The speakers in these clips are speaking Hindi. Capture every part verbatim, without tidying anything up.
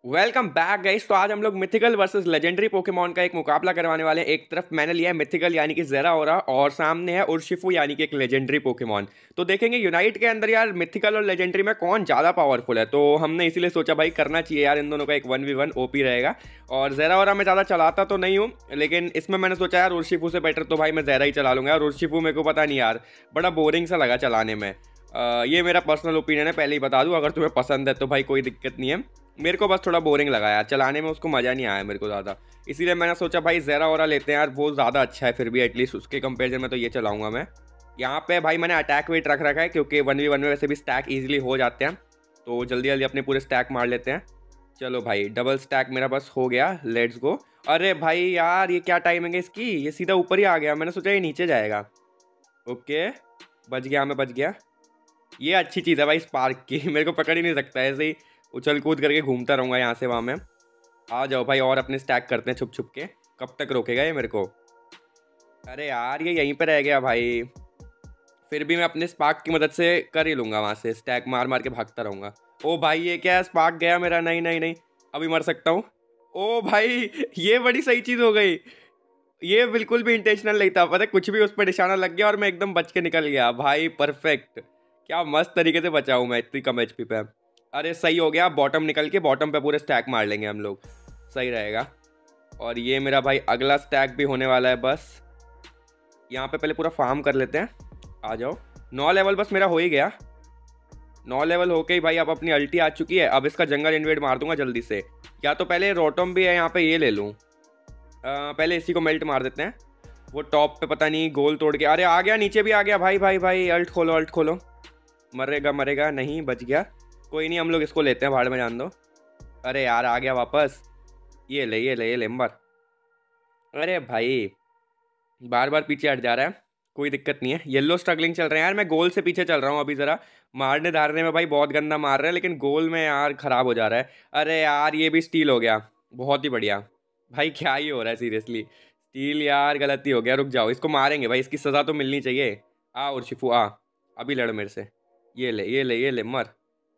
Welcome back guys. तो आज हम लोग मिथिकल वर्सेस लेजेंडरी पोकेमॉन का एक मुकाबला करवाने वाले हैं। एक तरफ मैंने लिया है मिथिकल यानी कि ज़ेराओरा और सामने है उर्शिफू यानी कि एक लेजेंडरी पोकेमॉन। तो देखेंगे यूनाइट के अंदर यार मिथिकल और लेजेंडरी में कौन ज़्यादा पावरफुल है। तो हमने इसीलिए सोचा भाई करना चाहिए यार, इन दोनों का एक वन वी वन ओपी रहेगा। और ज़ेराओरा में ज़्यादा चलाता तो नहीं हूँ, लेकिन इसमें मैंने सोचा यार उर्शिफू से बेटर तो भाई मैं ज़ेरा ही चला लूँगा। और उर्शिफू मेरे को पता नहीं यार, बड़ा बोरिंग सा लगा चलाने में। आ, ये मेरा पर्सनल ओपिनियन है, पहले ही बता दूँ। अगर तुम्हें पसंद है तो भाई कोई दिक्कत नहीं है, मेरे को बस थोड़ा बोरिंग लगा यार चलाने में, उसको मज़ा नहीं आया मेरे को ज़्यादा। इसीलिए मैंने सोचा भाई ज़ेराओरा लेते हैं यार, वो ज़्यादा अच्छा है फिर भी एटलीस्ट उसके कंपेरिजन में, तो ये चलाऊंगा मैं। यहाँ पे भाई मैंने अटैक वेट रख रखा है क्योंकि वन वी वन में वैसे भी स्टैक ईजिली हो जाते हैं, तो जल्दी जल्दी अपने पूरे स्टैक मार लेते हैं। चलो भाई डबल स्टैक मेरा बस हो गया, लेट्स गो। अरे भाई यार ये क्या टाइमिंग है इसकी, ये सीधा ऊपर ही आ गया, मैंने सोचा ये नीचे जाएगा। ओके बच गया, मैं बच गया। ये अच्छी चीज़ है भाई स्पार्क की मेरे को पकड़ ही नहीं सकता, ऐसे ही उछल कूद करके घूमता रहूँगा यहाँ से वहाँ में। आ जाओ भाई और अपने स्टैक करते हैं छुप छुप के। कब तक रोकेगा ये मेरे को? अरे यार ये यहीं पे रह गया भाई। फिर भी मैं अपने स्पार्क की मदद से कर ही लूँगा, वहाँ से स्टैक मार मार के भागता रहूँगा। ओ भाई ये क्या है, स्पार्क गया मेरा। नहीं नहीं नहीं, अभी मर सकता हूँ। ओ भाई ये बड़ी सही चीज़ हो गई, ये बिल्कुल भी इंटेंशनल नहीं था, पता है कुछ भी उस पर निशाना लग गया और मैं एकदम बच के निकल गया भाई। परफेक्ट, क्या मस्त तरीके से बचा हूँ मैं इतनी कम एच पी पे। अरे सही हो गया, बॉटम निकल के बॉटम पे पूरे स्टैक मार लेंगे हम लोग, सही रहेगा। और ये मेरा भाई अगला स्टैक भी होने वाला है। बस यहाँ पे पहले पूरा फार्म कर लेते हैं। आ जाओ, नौ लेवल बस मेरा हो ही गया। नौ लेवल होके ही भाई अब अपनी अल्टी आ चुकी है। अब इसका जंगल इन्वेड मार दूंगा जल्दी से, या तो पहले रोटम भी है यहाँ पे, ये ले लूँ। पहले इसी को मेल्ट मार देते हैं। वो टॉप पे पता नहीं गोल तोड़ के, अरे आ गया, नीचे भी आ गया भाई भाई भाई। अल्ट खोलो अल्ट खोलो, मरेगा मरेगा नहीं, बच गया। कोई नहीं, हम लोग इसको लेते हैं, भाड़ में जान दो। अरे यार आ गया वापस, ये ले ये ले ये ले मर। अरे भाई बार बार पीछे हट जा रहा है, कोई दिक्कत नहीं है। येलो स्ट्रगलिंग चल रहे हैं यार, मैं गोल से पीछे चल रहा हूँ अभी। ज़रा मारने धारने में भाई बहुत गंदा मार रहा है, लेकिन गोल में यार ख़राब हो जा रहा है। अरे यार ये भी स्टील हो गया, बहुत ही बढ़िया। भाई क्या ही हो रहा है सीरियसली, स्टील यार गलती हो गया। रुक जाओ, इसको मारेंगे भाई, इसकी सज़ा तो मिलनी चाहिए। आ उर्शिफू आ, अभी लड़ मेरे से। ये ले ये ले ये ले मर।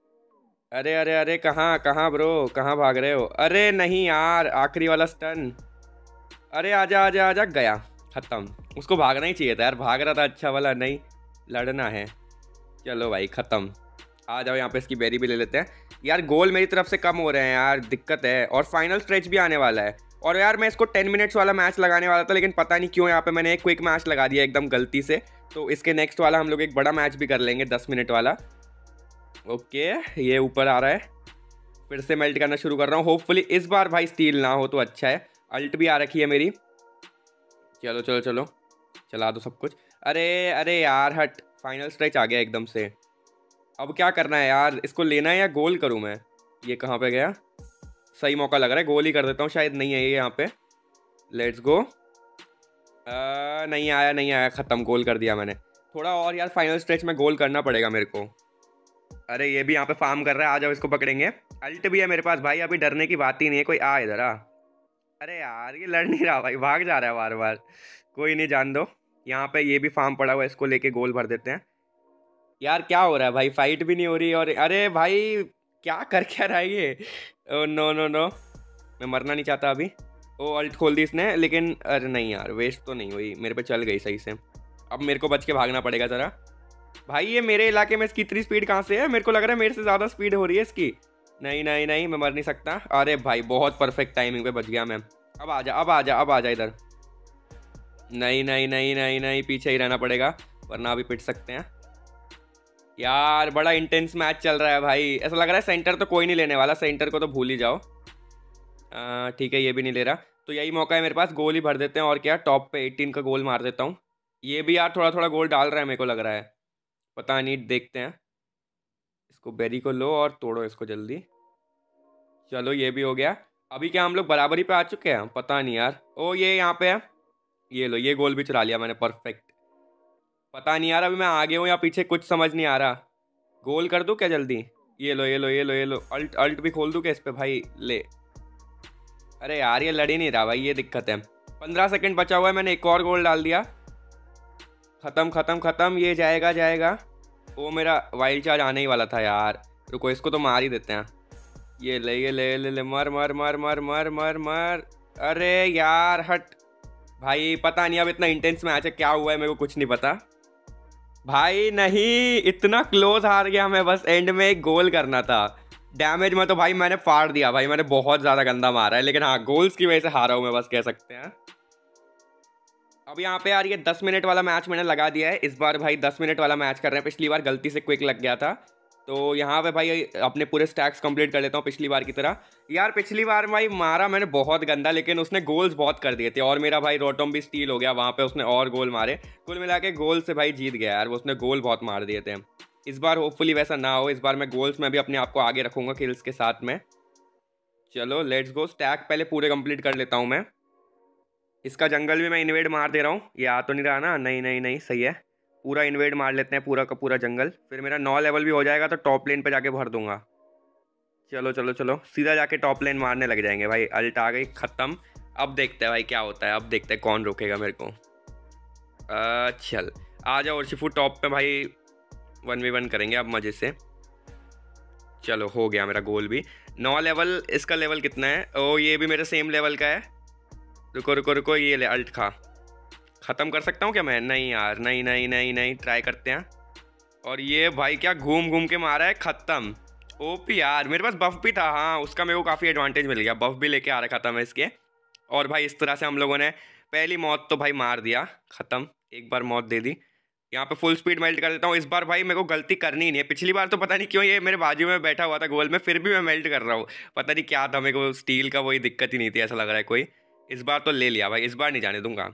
अरे अरे अरे कहाँ कहाँ ब्रो, कहाँ भाग रहे हो? अरे नहीं यार, आखिरी वाला स्टन। अरे आजा आजा आजा, गया ख़त्म। उसको भागना ही चाहिए था यार, भाग रहा था अच्छा वाला, नहीं लड़ना है। चलो भाई ख़त्म। आ जाओ यहाँ पे, इसकी बेरी भी ले लेते हैं। यार गोल मेरी तरफ से कम हो रहे हैं यार, दिक्कत है। और फाइनल स्ट्रेच भी आने वाला है। और यार मैं इसको टेन मिनट्स वाला मैच लगाने वाला था, लेकिन पता नहीं क्यों यहाँ पे मैंने एक क्विक मैच लगा दिया एकदम गलती से। तो इसके नेक्स्ट वाला हम लोग एक बड़ा मैच भी कर लेंगे, दस मिनट वाला। ओके ये ऊपर आ रहा है, फिर से मेल्ट करना शुरू कर रहा हूँ। होपफुली इस बार भाई स्टील ना हो तो अच्छा है। अल्ट भी आ रखी है मेरी। चलो चलो चलो चला दो सब कुछ। अरे अरे यार हट, फाइनल स्ट्रेच आ गया एकदम से। अब क्या करना है यार, इसको लेना है या गोल करूँ मैं? ये कहाँ पे गया? सही मौका लग रहा है, गोल ही कर देता हूँ, शायद नहीं है ये यहाँ पे। Let's go. नहीं आया नहीं आया, ख़त्म, गोल कर दिया मैंने। थोड़ा और यार फाइनल स्ट्रेच में गोल करना पड़ेगा मेरे को। अरे ये भी यहाँ पे फार्म कर रहा है, आ जाओ इसको पकड़ेंगे। अल्ट भी है मेरे पास भाई, अभी डरने की बात ही नहीं है। कोई आ इधर आ। अरे यार ये लड़ नहीं रहा भाई, भाग जा रहा है बार बार। कोई नहीं, जान दो। यहाँ पे ये भी फार्म पड़ा हुआ है, इसको लेके गोल भर देते हैं। यार क्या हो रहा है भाई, फाइट भी नहीं हो रही। और अरे भाई क्या कर क्या रहा है ये? ओ नो नो नो, मैं मरना नहीं चाहता अभी। ओ अल्ट खोल दी इसने, लेकिन अरे नहीं यार, वेस्ट तो नहीं हुई, मेरे पे चल गई सही से। अब मेरे को बच के भागना पड़ेगा ज़रा। भाई ये मेरे इलाके में इसकी इतनी स्पीड कहाँ से है? मेरे को लग रहा है मेरे से ज़्यादा स्पीड हो रही है इसकी। नहीं नहीं नहीं, मैं मर नहीं सकता। अरे भाई बहुत परफेक्ट टाइमिंग पे बच गया मैं। अब आ जा अब आ जा अब आ जा इधर। नहीं नहीं नहीं नहीं नहीं, पीछे ही रहना पड़ेगा वरना अभी पिट सकते हैं। यार बड़ा इंटेंस मैच चल रहा है भाई, ऐसा लग रहा है सेंटर तो कोई नहीं लेने वाला, सेंटर को तो भूल ही जाओ। ठीक है ये भी नहीं ले रहा, तो यही मौका है मेरे पास, गोल ही भर देते हैं। और क्या, टॉप पे एटीन का गोल मार देता हूँ। ये भी यार थोड़ा थोड़ा गोल डाल रहा है मेरे को लग रहा है, पता नहीं, देखते हैं। इसको बेरी को लो और तोड़ो इसको जल्दी। चलो ये भी हो गया। अभी क्या हम लोग बराबरी पे आ चुके हैं? पता नहीं यार। ओ ये यहाँ पे है, ये लो, ये गोल भी चुरा लिया मैंने, परफेक्ट। पता नहीं यार अभी मैं आगे हूँ या पीछे, कुछ समझ नहीं आ रहा। गोल कर दूँ क्या जल्दी? ये लो ये लो ये लो ये लो, अल्ट अल्ट भी खोल दूँ क्या इस पर भाई? ले। अरे यार ये लड़ ही नहीं रहा भाई, ये दिक्कत है। पंद्रह सेकंड बचा हुआ है, मैंने एक और गोल डाल दिया। ख़त्म ख़त्म ख़त्म, ये जाएगा जाएगा। वो मेरा वाइल्ड चार्ज आने ही वाला था यार, रुको इसको तो मार ही देते हैं। ये ले ये ले ले ले मर मर मर मर मर मर मर। अरे यार हट। भाई पता नहीं अब इतना इंटेंस मैच है, क्या हुआ है मेरे को कुछ नहीं पता। भाई नहीं, इतना क्लोज हार गया मैं, बस एंड में एक गोल करना था। डैमेज में तो भाई मैंने फाड़ दिया भाई, मैंने बहुत ज़्यादा गंदा मारा है, लेकिन हाँ गोल्स की वजह से हारा हूँ मैं, बस कह सकते हैं। अब यहाँ पे यार ये दस मिनट वाला मैच मैंने लगा दिया है, इस बार भाई दस मिनट वाला मैच कर रहे हैं। पिछली बार गलती से क्विक लग गया था, तो यहाँ पे भाई अपने पूरे स्टैक्स कंप्लीट कर लेता हूँ पिछली बार की तरह। यार पिछली बार भाई मारा मैंने बहुत गंदा, लेकिन उसने गोल्स बहुत कर दिए थे, और मेरा भाई रोटम भी स्टील हो गया वहाँ पे, उसने और गोल मारे। कुल मिला के गोल से भाई जीत गया यार, उसने गोल बहुत मार दिए थे। इस बार होपफुली वैसा ना हो, इस बार मैं गोल्स में भी अपने आप को आगे रखूँगा किल्स के साथ में। चलो लेट्स गो, स्टैक पहले पूरे कंप्लीट कर लेता हूँ मैं। इसका जंगल भी मैं इन्वेड मार दे रहा हूँ, ये आ तो नहीं रहा ना? नहीं नहीं नहीं, सही है, पूरा इन्वेड मार लेते हैं पूरा का पूरा जंगल, फिर मेरा नौ लेवल भी हो जाएगा तो टॉप लेन पे जाके भर दूंगा। चलो चलो चलो, सीधा जाके टॉप लेन मारने लग जाएंगे भाई। अल्ट आ गई, ख़त्म। अब देखते हैं भाई क्या होता है, अब देखते हैं कौन रोकेगा मेरे को। आ, चल आ जाओ उर्शिफू टॉप पे भाई, वन वी वन करेंगे अब मज़े से। चलो हो गया मेरा गोल भी, नौ लेवल। इसका लेवल कितना है? ओ ये भी मेरे सेम लेवल का है। रुको रुको रुको, ये ले अल्ट खा। ख़त्म कर सकता हूँ क्या मैं? नहीं यार, नहीं नहीं नहीं नहीं, ट्राई करते हैं। और ये भाई क्या घूम घूम के मारा है, ख़त्म। ओपी यार, मेरे पास बफ भी था, हाँ उसका मेरे को काफ़ी एडवांटेज मिल गया, बफ भी लेके आ रखा था मैं इसके। और भाई इस तरह से हम लोगों ने पहली मौत तो भाई मार दिया, ख़त्म, एक बार मौत दे दी। यहाँ पे फुल स्पीड मेल्ट कर देता हूँ, इस बार भाई मेरे को गलती करनी ही नहीं है। पिछली बार तो पता नहीं क्यों ये मेरे बाजू में बैठा हुआ था गोल में, फिर भी मैं मेल्ट कर रहा हूँ, पता नहीं क्या था, मेरे को स्टील का वही दिक्कत ही नहीं थी, ऐसा लग रहा है कोई। इस बार तो ले लिया भाई, इस बार नहीं जाने दूंगा।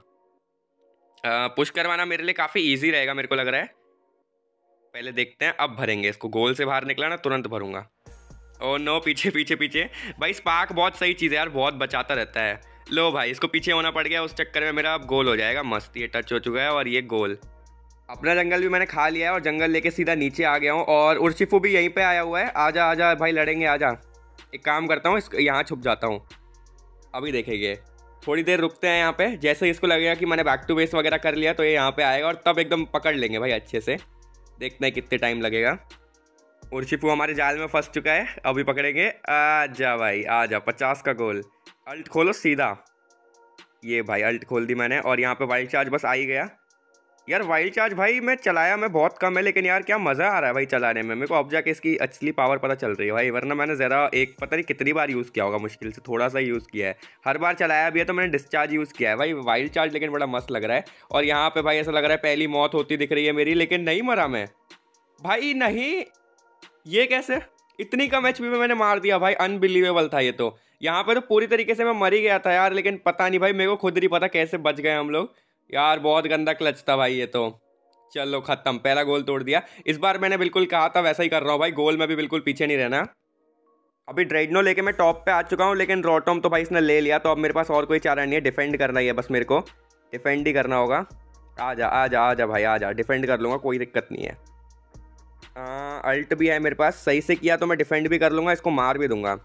पुश करवाना मेरे लिए काफ़ी ईजी रहेगा मेरे को लग रहा है। पहले देखते हैं, अब भरेंगे इसको, गोल से बाहर निकला ना तुरंत भरूंगा। ओ नो, पीछे पीछे पीछे भाई, स्पार्क बहुत सही चीज़ है यार, बहुत बचाता रहता है। लो भाई इसको पीछे होना पड़ गया, उस चक्कर में मेरा अब गोल हो जाएगा, मस्त, ये टच हो चुका है और ये गोल। अपना जंगल भी मैंने खा लिया है और जंगल लेके सीधा नीचे आ गया हूँ, और उर्शिफू भी यहीं पे आया हुआ है। आजा आजा भाई, लड़ेंगे, आजा। एक काम करता हूँ, इस यहाँ छुप जाता हूँ, अभी देखेंगे। थोड़ी देर रुकते हैं यहाँ पे, जैसे इसको लगेगा कि मैंने बैक टू बेस वगैरह कर लिया तो ये यहाँ पे आएगा, और तब एकदम पकड़ लेंगे भाई अच्छे से। देखते हैं कितने टाइम लगेगा। उर्शिफू हमारे जाल में फंस चुका है, अभी पकड़ेंगे। आजा भाई आजा, पचास का गोल। अल्ट खोलो सीधा, ये भाई अल्ट खोल दी मैंने, और यहाँ पे वाइल्ड चार्ज बस आ ही गया। यार वाइल्ड चार्ज भाई मैं चलाया मैं बहुत कम है, लेकिन यार क्या मज़ा आ रहा है भाई चलाने में, मेरे को अब जाके इसकी असली पावर पता चल रही है भाई, वरना मैंने ज़रा एक पता नहीं कितनी बार यूज़ किया होगा, मुश्किल से थोड़ा सा यूज़ किया है, हर बार चलाया भी है तो मैंने डिस्चार्ज यूज़ किया है भाई। वाइल्ड चार्ज लेकिन बड़ा मस्त लग रहा है। और यहाँ पे भाई ऐसा लग रहा है पहली मौत होती दिख रही है मेरी, लेकिन नहीं मरा मैं भाई, नहीं, ये कैसे? इतनी कम एचपी में मैंने मार दिया भाई, अनबिलीवेबल था ये तो। यहाँ पे तो पूरी तरीके से मैं मर ही गया था यार, लेकिन पता नहीं भाई, मेरे को खुद नहीं पता कैसे बच गए हम लोग यार, बहुत गंदा क्लच था भाई ये तो। चलो खत्म, पहला गोल तोड़ दिया। इस बार मैंने बिल्कुल कहा था वैसा ही कर रहा हूँ भाई, गोल में भी बिल्कुल पीछे नहीं रहना। अभी ड्रेडनो लेके मैं टॉप पे आ चुका हूँ, लेकिन रोटोम तो भाई इसने ले लिया, तो अब मेरे पास और कोई चारा नहीं है, डिफेंड करना ही है बस, मेरे को डिफेंड ही करना होगा। आजा आजा आजा भाई आजा, डिफेंड कर लूँगा, कोई दिक्कत नहीं है। आ, अल्ट भी है मेरे पास, सही से किया तो मैं डिफेंड भी कर लूँगा, इसको मार भी दूंगा।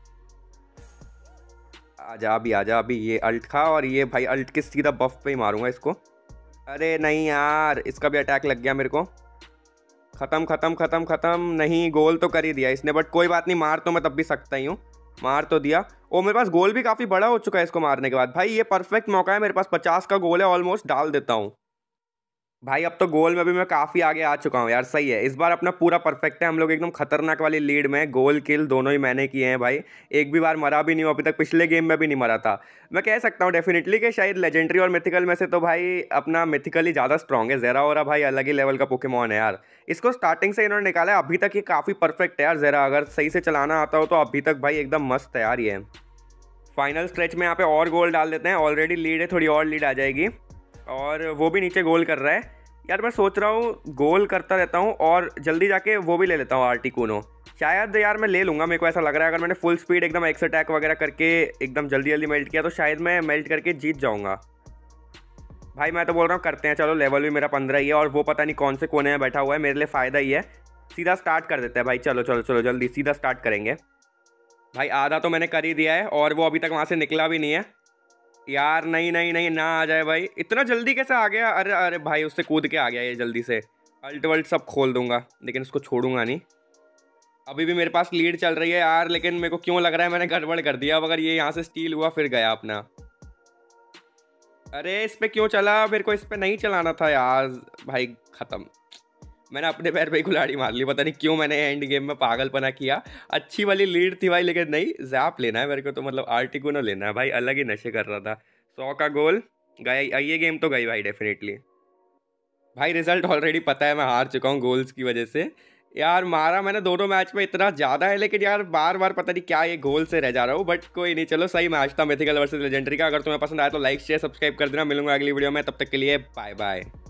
आजा अभी, आजा अभी, ये अल्ट खा, और ये भाई अल्ट के सीधा बफ पे ही मारूंगा इसको। अरे नहीं यार, इसका भी अटैक लग गया मेरे को। ख़त्म ख़त्म ख़त्म ख़त्म, नहीं गोल तो कर ही दिया इसने, बट कोई बात नहीं, मार तो मैं तब भी सकता ही हूँ, मार तो दिया। ओ मेरे पास गोल भी काफ़ी बड़ा हो चुका है इसको मारने के बाद भाई, ये परफेक्ट मौका है मेरे पास, पचास का गोल है ऑलमोस्ट, डाल देता हूँ भाई। अब तो गोल में भी मैं काफ़ी आगे आ चुका हूँ यार, सही है, इस बार अपना पूरा परफेक्ट है, हम लोग एकदम खतरनाक वाली लीड में, गोल किल दोनों ही मैंने किए हैं भाई, एक भी बार मरा भी नहीं हूँ अभी तक, पिछले गेम में भी नहीं मरा था। मैं कह सकता हूँ डेफिनेटली कि शायद लेजेंडरी और मिथिकल में से तो भाई अपना मिथिकल ही ज़्यादा स्ट्रॉन्ग है। ज़ेरा ओरा भाई अलग ही लेवल का पोकेमॉन है यार, इसको स्टार्टिंग से इन्होंने निकाला है, अभी तक ये काफ़ी परफेक्ट है यार। ज़ेरा अगर सही से चलाना आता हो तो अभी तक भाई एकदम मस्त है यार ये। फाइनल स्ट्रेच में यहाँ पे और गोल डाल देते हैं, ऑलरेडी लीड है, थोड़ी और लीड आ जाएगी, और वो भी नीचे गोल कर रहा है यार। मैं सोच रहा हूँ गोल करता रहता हूँ और जल्दी जाके वो भी ले लेता हूँ आर्टिकुनो, शायद यार मैं ले लूँगा, मेरे को ऐसा लग रहा है अगर मैंने फुल स्पीड एकदम एक्स अटैक वगैरह करके एकदम जल्दी जल्दी मेल्ट किया तो शायद मैं मेल्ट करके जीत जाऊँगा भाई। मैं तो बोल रहा हूँ करते हैं, चलो लेवल भी मेरा पंद्रह ही है, और वो पता नहीं कौन से कोने में बैठा हुआ है, मेरे लिए फ़ायदा ही है। सीधा स्टार्ट कर देते हैं भाई, चलो चलो चलो जल्दी सीधा स्टार्ट करेंगे भाई। आधा तो मैंने कर ही दिया है, और वो अभी तक वहाँ से निकला भी नहीं है यार। नहीं नहीं नहीं, ना आ जाए भाई, इतना जल्दी कैसे आ गया? अरे अरे भाई उससे कूद के आ गया ये जल्दी से, अल्ट वल्ट सब खोल दूंगा, लेकिन उसको छोड़ूंगा नहीं। अभी भी मेरे पास लीड चल रही है यार, लेकिन मेरे को क्यों लग रहा है मैंने गड़बड़ कर दिया। अब अगर ये यहाँ से स्टील हुआ फिर गया अपना। अरे इस पे क्यों चला, मेरे को इस पे नहीं चलाना था यार भाई। ख़त्म, मैंने अपने पैर पे ही कुल्हाड़ी मार ली। पता नहीं क्यों मैंने एंड गेम में पागलपना किया। अच्छी वाली लीड थी भाई, लेकिन नहीं, जैप लेना है मेरे को तो, मतलब आर्टिकुनो लेना है भाई। अलग ही नशे कर रहा था। सौ का गोल गया, ये गेम तो गई भाई डेफिनेटली। भाई रिजल्ट ऑलरेडी पता है, मैं हार चुका हूँ गोल्स की वजह से। यार मारा मैंने दोनों मैच में इतना ज़्यादा है, लेकिन यार बार बार पता नहीं क्या ये गोल से रह जा रहा हूँ। बट कोई नहीं, चलो सही मैच था मिथिकल वर्सेस लेजेंडरी का। अगर तुम्हें पसंद आया तो लाइक शेयर सब्सक्राइब कर देना। मिलूंगा अगली वीडियो में, तब तक के लिए बाय बाय।